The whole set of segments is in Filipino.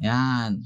Yan.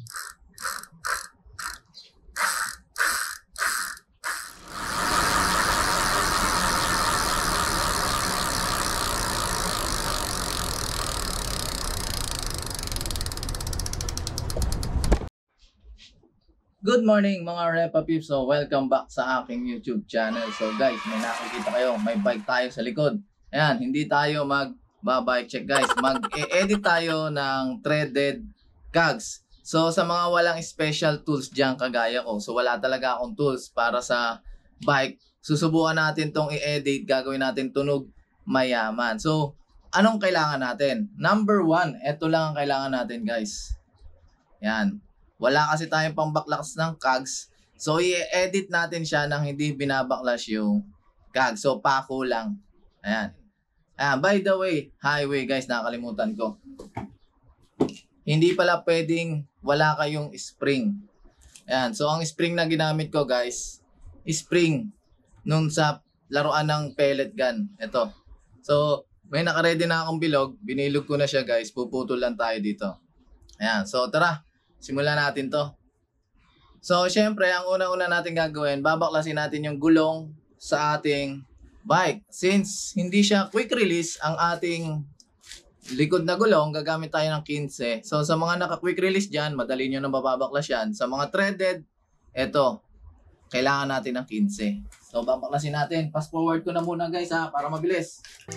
Good morning mga Repa Peeps. So welcome back sa aking YouTube channel. So guys, may nakikita kayo, may bike tayo sa likod. Ayan, hindi tayo mag-bike check guys. Mag-edit tayo ng threaded cogs. So sa mga walang special tools dyan kagaya ko, so wala talaga akong tools para sa bike. Susubukan natin tong i-edit, gagawin natin tunog mayaman. So anong kailangan natin? Number 1, ito lang ang kailangan natin guys. Yan. Wala kasi tayong pambaklas ng cogs. So, i-edit natin siya nang hindi binabaklas yung cogs. So, pako lang. Ayan. By the way, highway guys, nakakalimutan ko. Hindi pala pwedeng wala kayong spring. Ayan. So, ang spring na ginamit ko guys, spring nung sa laruan ng pellet gun. Ito. So, may nakaredy na akong bilog. Binilog ko na siya guys. Puputol lang tayo dito. Ayan. So, tara. Simulan natin to. So, syempre, ang una-una natin gagawin, babaklasin natin yung gulong sa ating bike. Since hindi siya quick release, ang ating likod na gulong, gagamit tayo ng 15. So, sa mga naka-quick release dyan, madali nyo na mababaklas yan. Sa mga threaded, eto, kailangan natin ng 15. So, babaklasin natin. Fast forward ko na muna guys ha, para mabilis.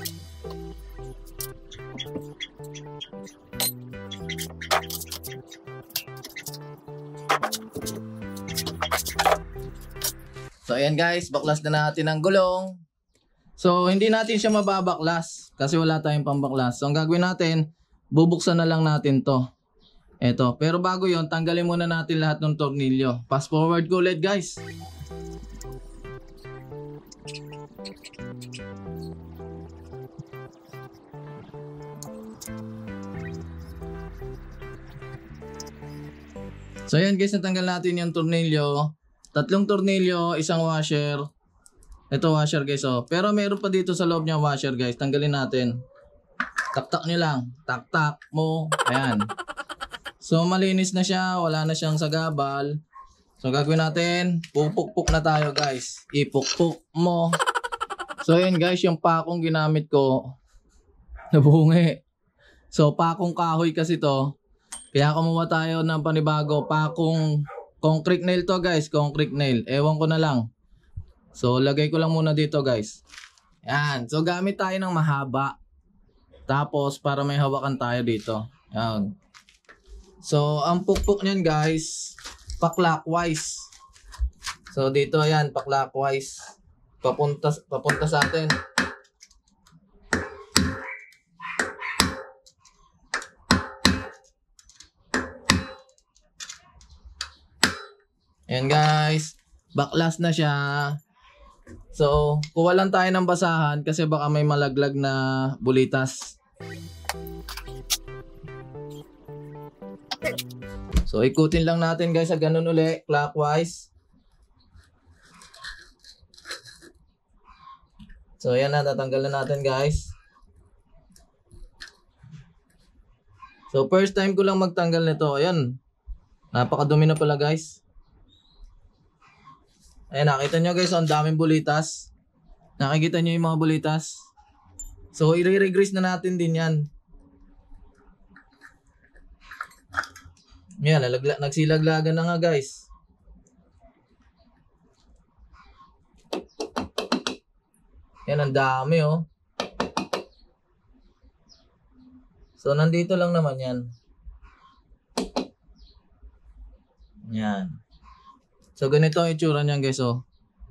So ayan guys, baklas na natin ang gulong. So hindi natin siya mababaklas kasi wala tayong pambaklas. So ang gagawin natin, bubuksan na lang natin to. Eto, pero bago yon, tanggalin muna natin lahat ng tornilyo. Fast forward ko ulit guys. So ayan guys, natanggal natin yung tornilyo. 3 tornilyo, isang washer. Ito washer guys oh. Pero meron pa dito sa loob niya washer guys. Tanggalin natin. Tak-tak nyo lang. Tak-tak mo. Ayan. So malinis na siya. Wala na siyang sagabal. So gagawin natin, pupuk-puk na tayo guys. Ipuk-puk mo. So ayan guys, yung pakong ginamit ko, nabungi. So pakong kahoy kasi to. Kaya kumuha tayo ng panibago. Pakong concrete nail to guys, concrete nail. Ewan ko na lang. So lagay ko lang muna dito guys. Yan. So gamit tayo ng mahaba. Tapos para may hawakan tayo dito. Yan. So ang pukpuk niyan guys, pa-clockwise. So dito yan, pa-clockwise. Papunta sa atin. Ayan guys, baklas na siya. So, kuha lang tayo ng basahan kasi baka may malaglag na bulitas. So, ikutin lang natin guys sa ganun uli, clockwise. So, ayan na, tatanggalan natin guys. So, first time ko lang magtanggal nito. Ayan, napakadumi na pala guys. Ayan, nakita nyo guys, ang daming bulitas. Nakikita nyo yung mga bulitas. So, i-re-grease na natin din yan. Ayan, nagsilaglagan na nga guys. Ayan, ang dami oh. So, nandito lang naman yan. Ayan. So ganito ang itsura niyan guys oh.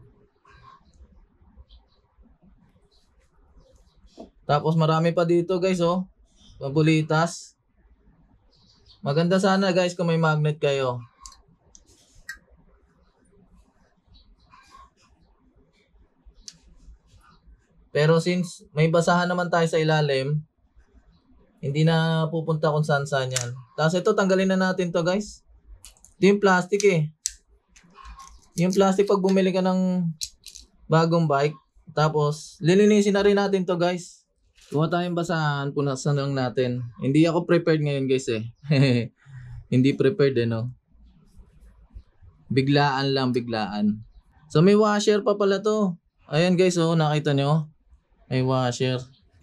Tapos marami pa dito guys oh. Pabulitas. Maganda sana guys kung may magnet kayo. Pero since may basahan naman tayo sa ilalim, hindi na pupunta kung saan yan. Tapos ito, tanggalin na natin to guys. Ito yung plastic eh. Yung plastic pag bumili ka ng bagong bike, tapos lilinisin na rin natin to guys. Kuha tayong basahan, punasan lang natin. Hindi ako prepared ngayon guys eh. Hindi prepared no. Biglaan lang, biglaan. So may washer pa pala to. Ayan guys, oh, nakita nyo? May washer.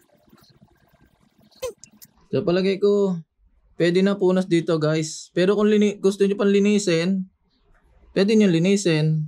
So palagay ko, pwede na punas dito guys. Pero kung gusto nyo pang linisin, pwede nyo linisin.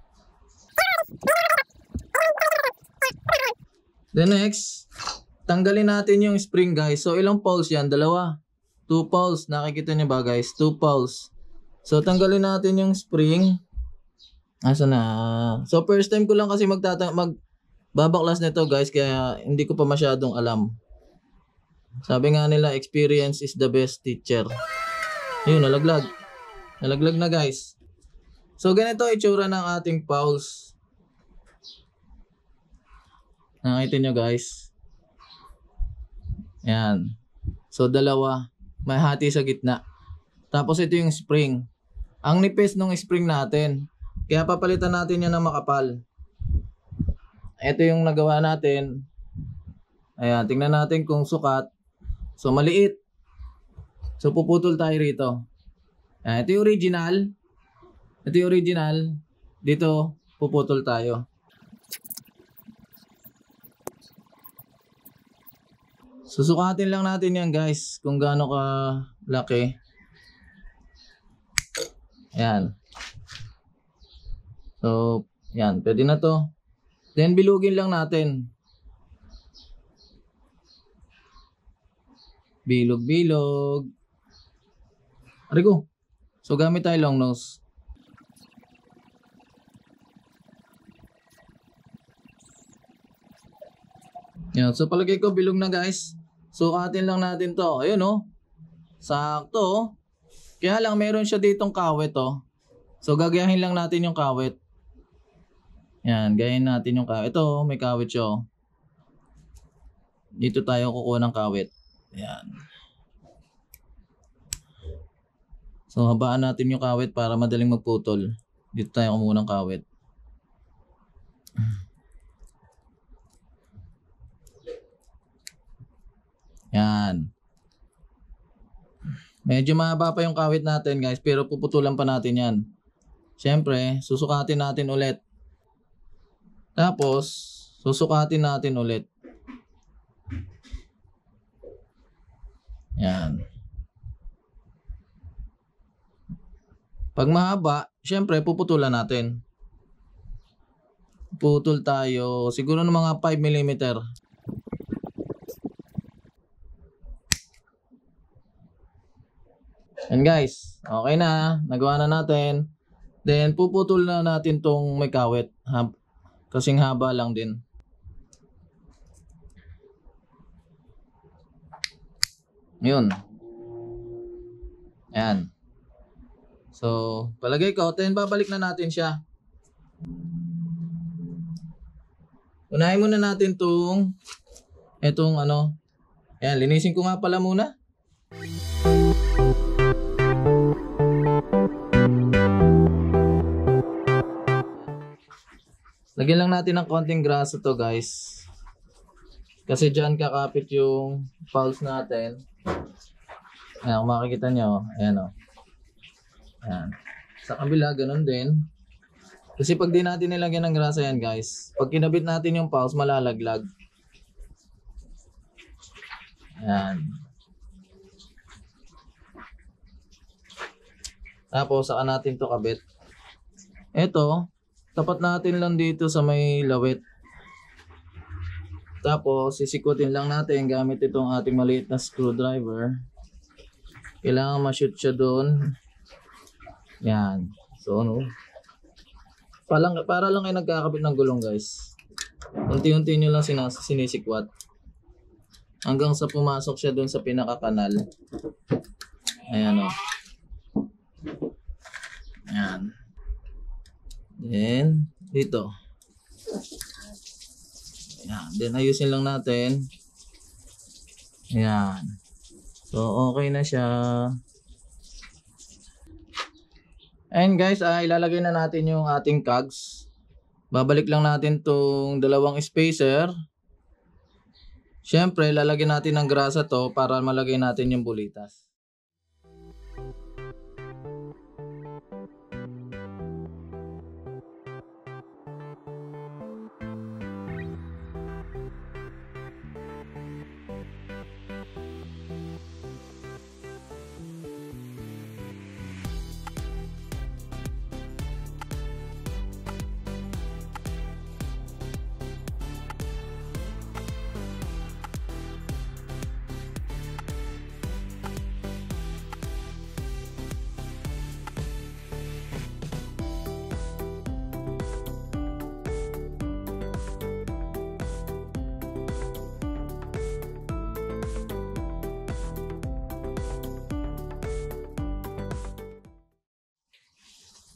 Then next, tanggalin natin yung spring guys. So ilang poles yan? Dalawa. 2 poles. Nakikita nyo ba guys? 2 poles. So tanggalin natin yung spring. Asa na? So first time ko lang kasi magbabaklas nito guys. Kaya hindi ko pa masyadong alam. Sabi nga nila, experience is the best teacher. Ayun, nalaglag. Nalaglag na guys. So ganito itsura ng ating poles. Nakita nyo guys. Yan. So dalawa. May hati sa gitna. Tapos ito yung spring. Ang nipis ng spring natin. Kaya papalitan natin yan ng makapal. Ito yung nagawa natin. Ayan, tingnan natin kung sukat. So maliit. So puputol tayo rito. Ayan, ito yung original. Ito yung original. Dito puputol tayo. Susukatin lang natin yan guys. Kung gaano ka laki. Ayan. So, yan. Pwede na to. Then, bilugin lang natin. Bilog-bilog. Arigo. So, gamit tayo long nose. Yan. So, palagay ko bilog na guys. Sukatin lang natin to. Ayun oh. Sakto. Kaya lang, meron siya ditong kawit oh. So, gagayahin lang natin yung kawit. Yan, gayahin natin yung kawit. Ito, may kawit siya. Dito tayo kukuha ng kawit. Yan. So, habaan natin yung kawit para madaling magputol. Dito tayo kumuha ng kawit. Yan. Medyo mahaba pa yung kawit natin guys, pero puputulan pa natin yan. Siyempre, susukatin natin ulit. Tapos, susukatin natin ulit. Yan. Pag mahaba, syempre puputulan natin. Putol tayo siguro ng mga 5 mm. And guys, okay na. Nagawa na natin. Then, puputol na natin tong may kawit. Kasing haba lang din. Yun. Ayan. So, palagay ko, then babalik na natin siya. Unahin muna natin itong ano. Ayan, linisin ko nga pala muna. Lagyan lang natin ng konting grasa to guys. Kasi dyan kakapit yung pulse natin. Ayan, kung makikita nyo. Ayan o. Ayan. Sa kabila, ganun din. Kasi pag di natin nilagyan ng grasa yan guys, pag kinabit natin yung pulse, malalaglag. Ayan. Tapos, saka natin to kabit. Ito, tapat natin lang dito sa may lawit. Tapos, sisikutin lang natin gamit itong ating maliit na screwdriver. Kailangan ma-shoot siya doon. Yan. So, ano? Para lang kayo nagkakabit ng gulong, guys. Unti-unti nyo lang sinisikwat. Hanggang sa pumasok siya doon sa pinakakanal. Ayan, o. Ayan. Then, dito. Ayan. Then, ayusin lang natin. Ayan. So, okay na siya. And guys, ilalagay na natin yung ating cogs. Babalik lang natin tong dalawang spacer. Siyempre, lalagyan natin ng grasa to para malagay natin yung bulitas.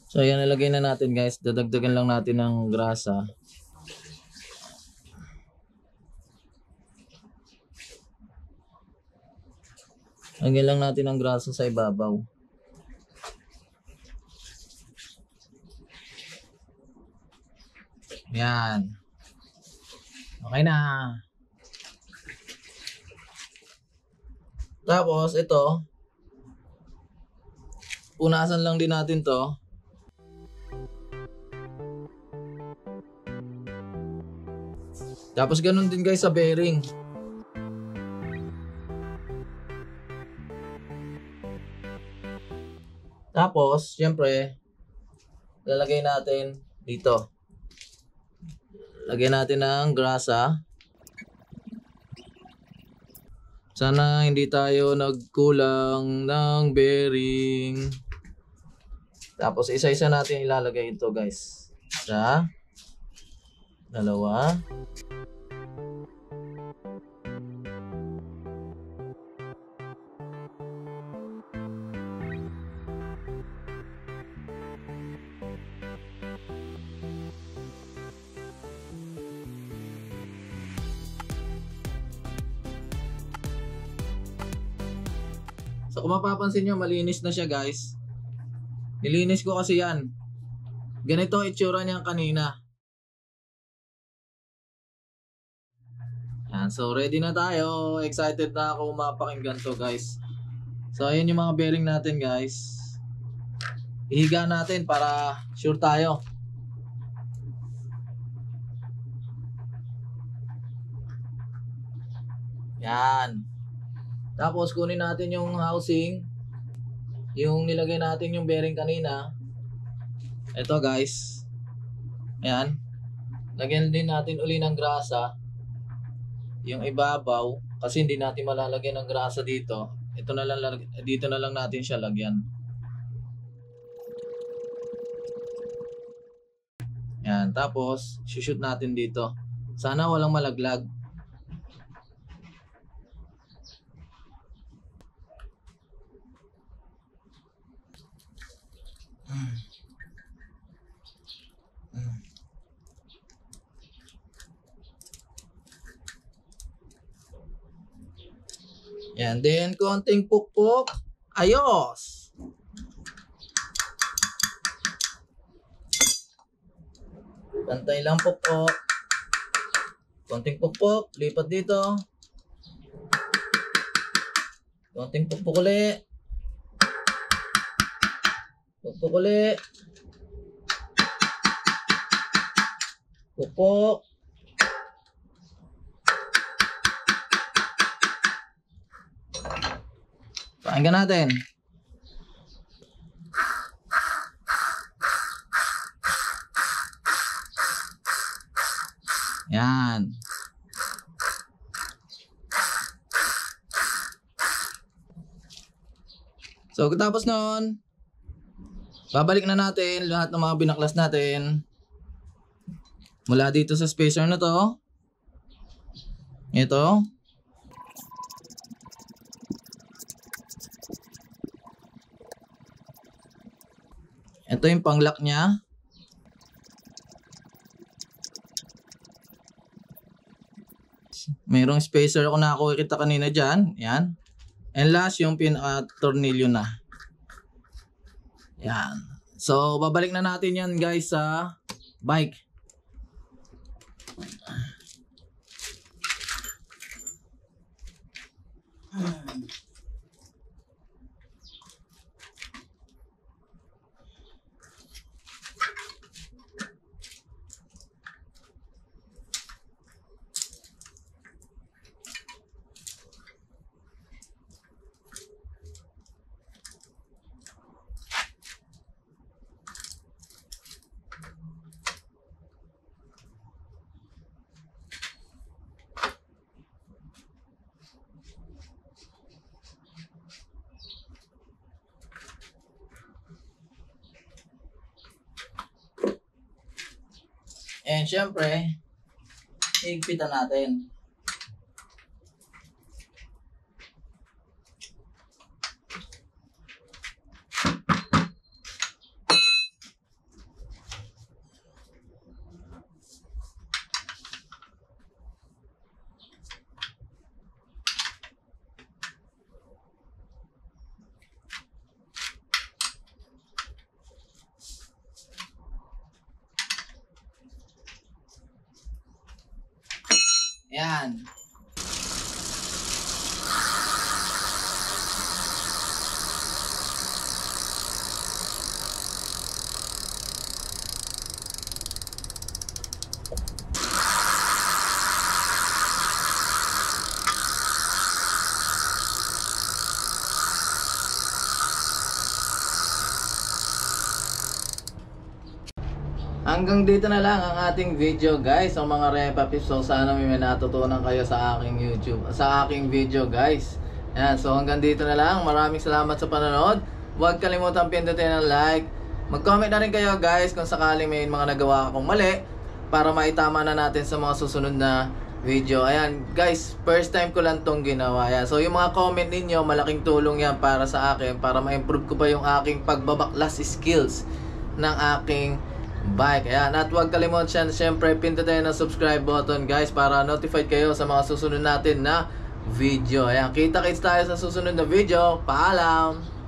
So ayan, nalagay na natin guys. Dadagdagan lang natin ng grasa. Lagyan lang natin ng grasa sa ibabaw. Yan. Okay na. Tapos ito, punasan lang din natin to. Tapos ganun din guys sa bearing. Tapos, syempre, lalagay natin dito. Lagyan natin ng grasa. Sana hindi tayo nagkulang ng bearing. Tapos isa-isa natin ilalagay ito guys. Isa, dalawa, so kung mapapansin nyo, malinis na siya guys. Nilinis ko kasi yan. Ganito itsura niya kanina. Yan, so ready na tayo. Excited na ako mapakinggan to guys. So ayun yung mga bearing natin guys. Ihiga natin para sure tayo. Yan. Tapos kunin natin yung housing. Yung nilagay natin yung bearing kanina. Ito guys. Ayan. Lagyan din natin uli ng grasa. Yung ibabaw. Kasi hindi natin malalagyan ng grasa dito. Ito na lang, dito na lang natin siya lagyan. Ayan. Tapos, shoot natin dito. Sana walang malaglag. Yan, then konting pukpok. Ayos! Pantay lang pukpok. Konting pukpok, lipat dito. Konting pukpok ulit. Pukpok ulit. Pukpok. Pakinggan natin. Yan. So, tapos nun, babalik na natin lahat ng mga binaklas natin. Mula dito sa spacer na to. Ito. Ito yung panglock niya. Mayroong spacer ako nakakita kanina dyan. Yan. And last, yung pinaka-tornilyo na. Yan. So, babalik na natin yan guys sa bike. And syempre, higpitan natin. Ayan. Hanggang dito na lang ang ating video guys, ang mga Repa Pips. So sana may natutunan kayo sa aking YouTube, sa aking video guys. Ayan, so hanggang dito na lang. Maraming salamat sa panonood. Huwag kalimutan pindutin ang like. Mag-comment na rin kayo guys kung sakaling may mga nagawa akong mali, para maitama na natin sa mga susunod na video. Ayan guys, first time ko lang tong ginawa. Ayan, so yung mga comment ninyo, malaking tulong yan para sa akin, para ma-improve ko pa yung aking pagbabaklas skills ng aking bike. Ayan, at huwag kalimutan syempre pindutin ang subscribe button guys, para notified kayo sa mga susunod natin na video. Ayan, kita-kits tayo sa susunod na video. Paalam!